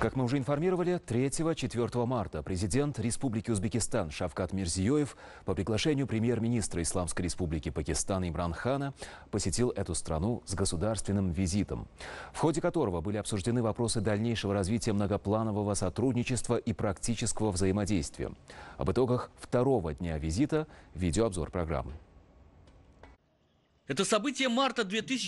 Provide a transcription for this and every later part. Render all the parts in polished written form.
Как мы уже информировали, 3-4 марта президент Республики Узбекистан Шавкат Мирзиёев по приглашению премьер-министра Исламской Республики Пакистан Имран Хана посетил эту страну с государственным визитом, в ходе которого были обсуждены вопросы дальнейшего развития многопланового сотрудничества и практического взаимодействия. Об итогах второго дня визита видеообзор программы. Это событие марта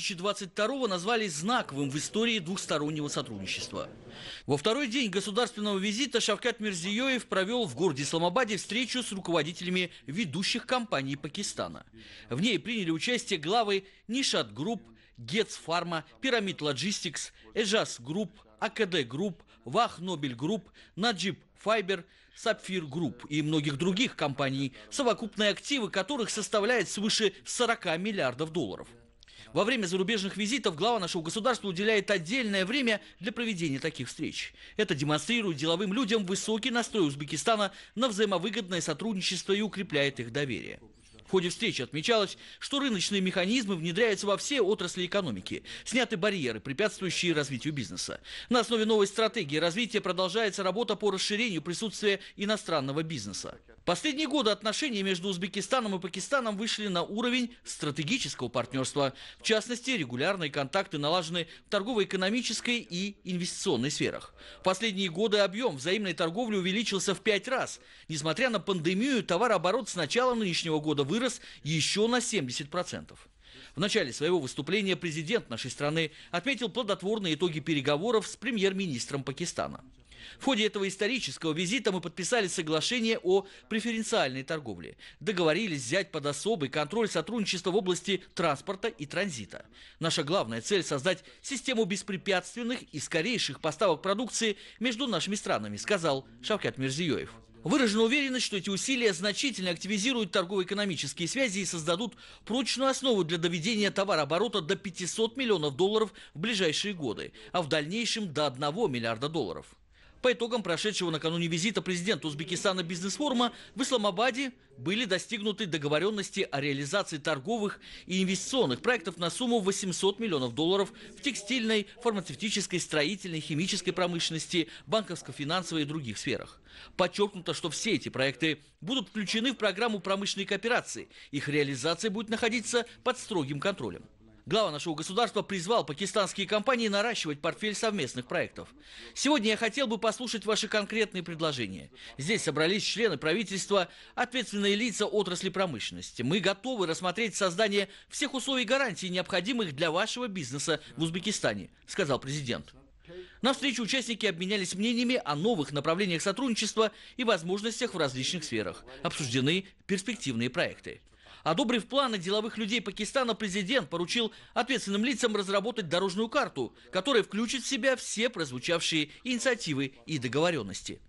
2022 назвали знаковым в истории двухстороннего сотрудничества. Во второй день государственного визита Шавкат Мирзиёев провел в городе Исламабаде встречу с руководителями ведущих компаний Пакистана. В ней приняли участие главы Нишат Групп, Гетц Фарма, Пирамид Лоджистикс, Эжас Групп, АКД Групп, Вах Нобель Групп, Наджиб Файбер, Сапфир Групп и многих других компаний, совокупные активы которых составляют свыше 40 миллиардов долларов. Во время зарубежных визитов глава нашего государства уделяет отдельное время для проведения таких встреч. Это демонстрирует деловым людям высокий настрой Узбекистана на взаимовыгодное сотрудничество и укрепляет их доверие. В ходе встречи отмечалось, что рыночные механизмы внедряются во все отрасли экономики. Сняты барьеры, препятствующие развитию бизнеса. На основе новой стратегии развития продолжается работа по расширению присутствия иностранного бизнеса. Последние годы отношения между Узбекистаном и Пакистаном вышли на уровень стратегического партнерства. В частности, регулярные контакты налажены в торгово-экономической и инвестиционной сферах. В последние годы объем взаимной торговли увеличился в 5 раз. Несмотря на пандемию, товарооборот с начала нынешнего года вырос еще на 70%. В начале своего выступления президент нашей страны отметил плодотворные итоги переговоров с премьер-министром Пакистана. В ходе этого исторического визита мы подписали соглашение о преференциальной торговле. Договорились взять под особый контроль сотрудничество в области транспорта и транзита. Наша главная цель – создать систему беспрепятственных и скорейших поставок продукции между нашими странами, сказал Шавкат Мирзиёев. Выражена уверенность, что эти усилия значительно активизируют торгово-экономические связи и создадут прочную основу для доведения товарооборота до 500 миллионов долларов в ближайшие годы, а в дальнейшем до 1 миллиарда долларов. По итогам прошедшего накануне визита президента Узбекистана бизнес-форума в Исламабаде были достигнуты договоренности о реализации торговых и инвестиционных проектов на сумму 800 миллионов долларов в текстильной, фармацевтической, строительной, химической промышленности, банковско-финансовой и других сферах. Подчеркнуто, что все эти проекты будут включены в программу промышленной кооперации. Их реализация будет находиться под строгим контролем. Глава нашего государства призвал пакистанские компании наращивать портфель совместных проектов. Сегодня я хотел бы послушать ваши конкретные предложения. Здесь собрались члены правительства, ответственные лица отрасли промышленности. Мы готовы рассмотреть создание всех условий и гарантий, необходимых для вашего бизнеса в Узбекистане, сказал президент. На встрече участники обменялись мнениями о новых направлениях сотрудничества и возможностях в различных сферах. Обсуждены перспективные проекты. Одобрив планы деловых людей Пакистана, президент поручил ответственным лицам разработать дорожную карту, которая включит в себя все прозвучавшие инициативы и договоренности.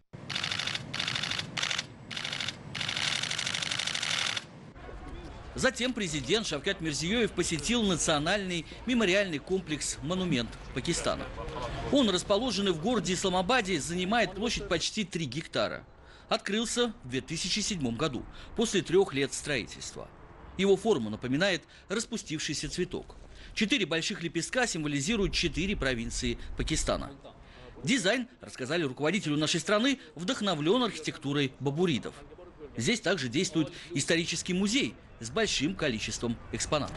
Затем президент Шавкат Мирзиёев посетил национальный мемориальный комплекс «Монумент Пакистана». Он, расположенный в городе Исламабаде, занимает площадь почти 3 гектара. Открылся в 2007 году, после 3 лет строительства. Его форма напоминает распустившийся цветок. 4 больших лепестка символизируют 4 провинции Пакистана. Дизайн, рассказали руководителю нашей страны, вдохновлен архитектурой бабуридов. Здесь также действует исторический музей с большим количеством экспонатов.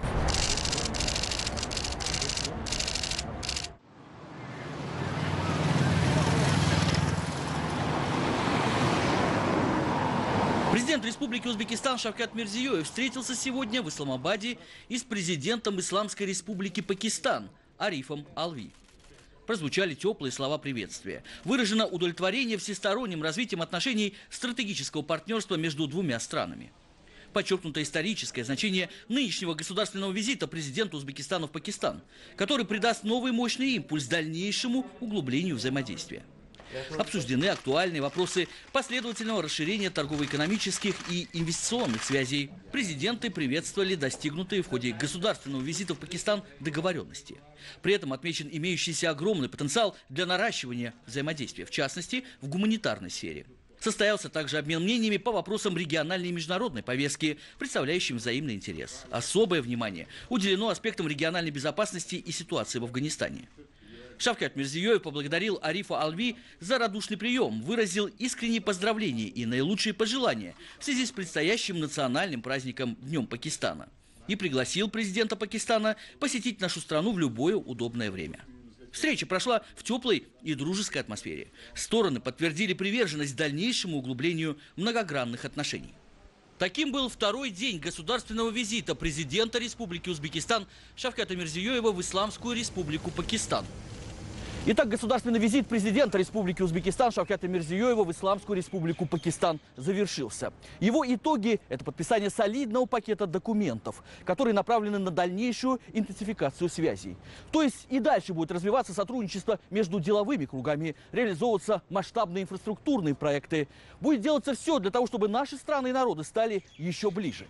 Президент Республики Узбекистан Шавкат Мирзиёев встретился сегодня в Исламабаде и с президентом Исламской Республики Пакистан Арифом Алви. Прозвучали теплые слова приветствия. Выражено удовлетворение всесторонним развитием отношений стратегического партнерства между двумя странами. Подчеркнуто историческое значение нынешнего государственного визита президента Узбекистана в Пакистан, который придаст новый мощный импульс дальнейшему углублению взаимодействия. Обсуждены актуальные вопросы последовательного расширения торгово-экономических и инвестиционных связей. Президенты приветствовали достигнутые в ходе государственного визита в Пакистан договоренности. При этом отмечен имеющийся огромный потенциал для наращивания взаимодействия, в частности, в гуманитарной сфере. Состоялся также обмен мнениями по вопросам региональной и международной повестки, представляющим взаимный интерес. Особое внимание уделено аспектам региональной безопасности и ситуации в Афганистане. Шавкат Мирзиёев поблагодарил Арифа Алви за радушный прием, выразил искренние поздравления и наилучшие пожелания в связи с предстоящим национальным праздником Днем Пакистана и пригласил президента Пакистана посетить нашу страну в любое удобное время. Встреча прошла в теплой и дружеской атмосфере. Стороны подтвердили приверженность дальнейшему углублению многогранных отношений. Таким был второй день государственного визита президента Республики Узбекистан Шавката Мирзиёева в Исламскую Республику Пакистан. Итак, государственный визит президента Республики Узбекистан Шавката Мирзиёева в Исламскую Республику Пакистан завершился. Его итоги – это подписание солидного пакета документов, которые направлены на дальнейшую интенсификацию связей. То есть и дальше будет развиваться сотрудничество между деловыми кругами, реализовываться масштабные инфраструктурные проекты. Будет делаться все для того, чтобы наши страны и народы стали еще ближе.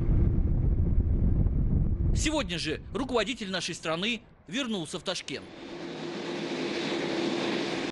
Сегодня же руководитель нашей страны вернулся в Ташкент.